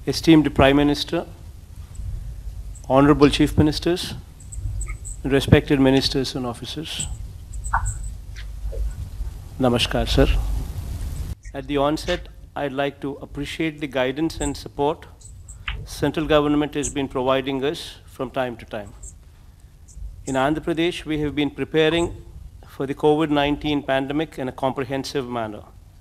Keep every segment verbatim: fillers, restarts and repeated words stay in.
esteemed Prime Minister, Honorable Chief Ministers, respected ministers and officers. Namaskar, sir. At the onset, I'd like to appreciate the guidance and support central government has been providing us from time to time. In Andhra Pradesh, we have been preparing for the COVID nineteen pandemic in a comprehensive manner.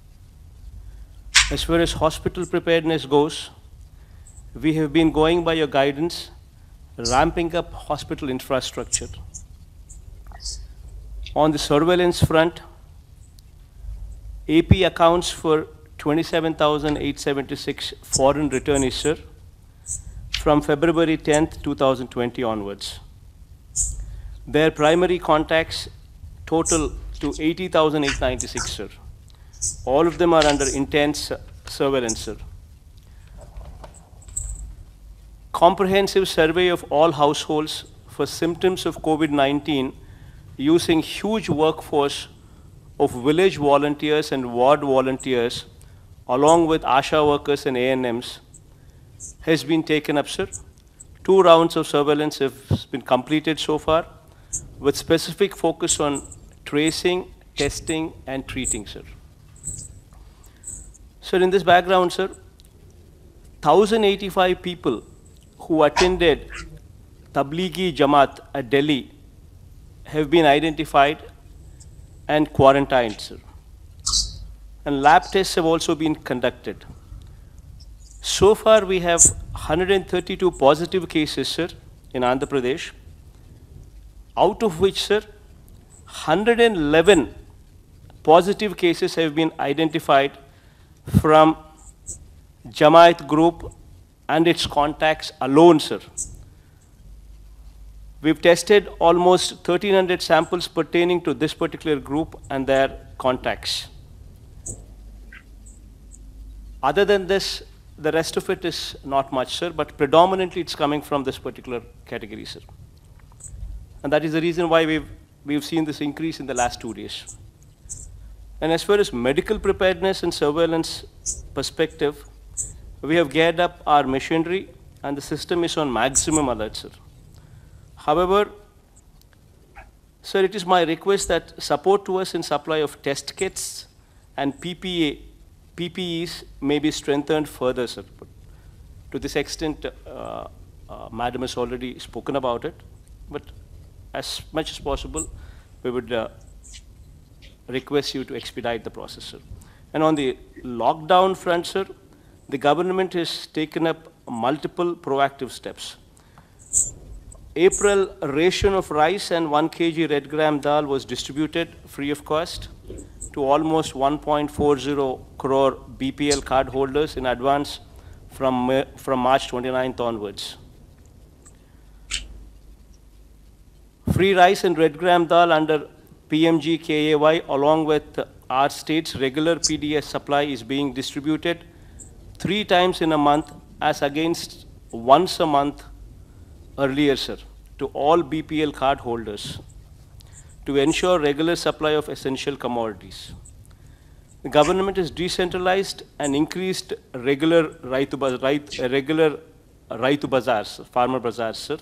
As far as hospital preparedness goes, we have been going by your guidance, ramping up hospital infrastructure. On the surveillance front, A P accounts for twenty-seven thousand eight hundred seventy-six foreign returnees, sir, from February tenth, two thousand twenty onwards. Their primary contacts total to eighty thousand eight hundred ninety-six, sir. All of them are under intense surveillance, sir. Comprehensive survey of all households for symptoms of COVID nineteen using huge workforce of village volunteers and ward volunteers along with ASHA workers and A N Ms has been taken up, sir. Two rounds of surveillance have been completed so far with specific focus on tracing, testing, and treating, sir. Sir, in this background, sir, one thousand eighty-five people who attended Tablighi Jamaat at Delhi have been identified and quarantined, sir. And lab tests have also been conducted. So far, we have one hundred thirty-two positive cases, sir, in Andhra Pradesh, out of which, sir, one hundred eleven positive cases have been identified from Jamaat group and its contacts alone, sir. We've tested almost thirteen hundred samples pertaining to this particular group and their contacts. Other than this, the rest of it is not much, sir, but predominantly it's coming from this particular category, sir. And that is the reason why we've, we've seen this increase in the last two days. And as far as medical preparedness and surveillance perspective, we have geared up our machinery and the system is on maximum alert, sir. However, sir, it is my request that support to us in supply of test kits and P P A, P P Es may be strengthened further, sir. To this extent, uh, uh, Madam has already spoken about it, but as much as possible, we would uh, request you to expedite the process, sir. And on the lockdown front, sir, the government has taken up multiple proactive steps. April ration of rice and one kilogram red gram dal was distributed free of cost to almost one point four zero crore B P L card holders in advance from, from March twenty-ninth onwards. Free rice and red gram dal under P M G K A Y along with our state's regular P D S supply is being distributed three times in a month as against once a month earlier, sir, to all B P L card holders to ensure regular supply of essential commodities. The government has decentralized and increased regular Raitu, Raitu, regular Raitu bazaars, farmer bazaars, sir.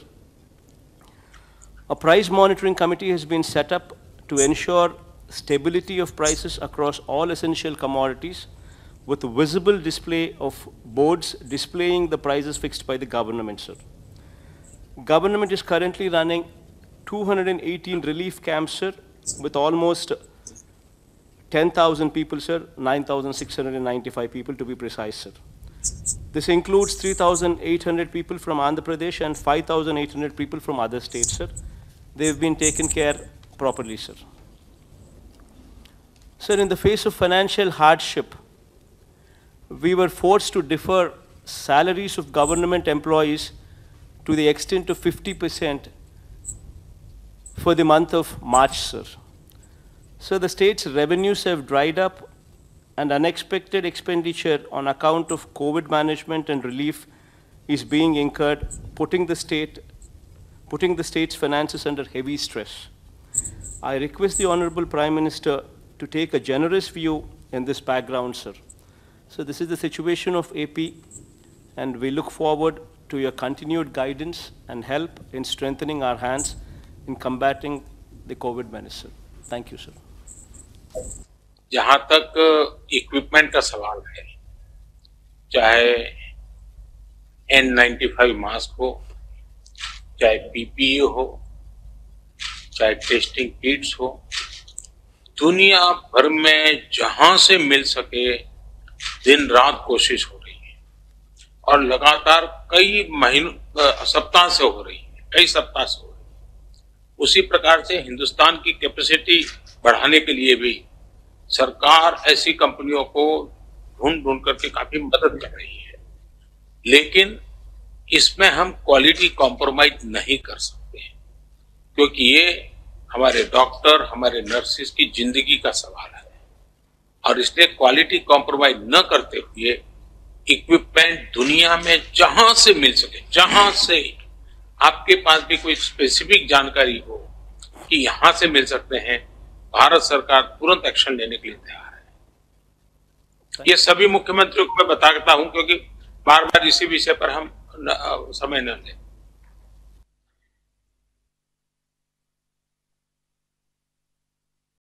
A price monitoring committee has been set up to ensure stability of prices across all essential commodities with visible display of boards displaying the prices fixed by the government, sir. Government is currently running two hundred eighteen relief camps, sir, with almost ten thousand people, sir, nine thousand six hundred ninety-five people to be precise, sir. This includes three thousand eight hundred people from Andhra Pradesh and five thousand eight hundred people from other states, sir. They've been taken care properly, sir. Sir, in the face of financial hardship, we were forced to defer salaries of government employees to the extent of fifty percent for the month of March, sir. So the state's revenues have dried up and unexpected expenditure on account of COVID management and relief is being incurred, putting the state, putting the state's finances under heavy stress. I request the Honorable Prime Minister to take a generous view in this background, sir. So this is the situation of A P. and we look forward to your continued guidance and help in strengthening our hands in combating the COVID menace. Thank you, sir. जहां तक equipment का सवाल है, चाहे N ninety five mask हो, चाहे PPE हो, चाहे टेस्टिंग किट्स हो, दुनिया भर में जहां से मिल सके दिन रात कोशिश हो रही है और लगातार कई महीनों सप्ताह से हो रही है, कई सप्ताह से हो रही है। उसी प्रकार से हिंदुस्तान की कैपेसिटी बढ़ाने के लिए भी सरकार ऐसी कंपनियों को ढूंढ ढूंढ करके काफी मदद कर रही है, लेकिन इसमें हम क्वालिटी कॉम्प्रोमाइज नहीं कर सकते हैं, क्योंकि ये हमारे डॉक्टर, हमारे नर्सिस की जिंदगी का सवाल है और इसलिए क्वालिटी कॉम्प्रोमाइज न करते हुए इक्विपमेंट दुनिया में जहां से मिल सके, जहां से आपके पास भी कोई स्पेसिफिक जानकारी हो कि यहां से मिल सकते हैं, भारत सरकार तुरंत एक्शन लेने के लिए तैयार है। ये सभी मुख्यमंत्रियों को मैं बताता हूं, क्योंकि बार बार इसी विषय पर हम न, समय न लें।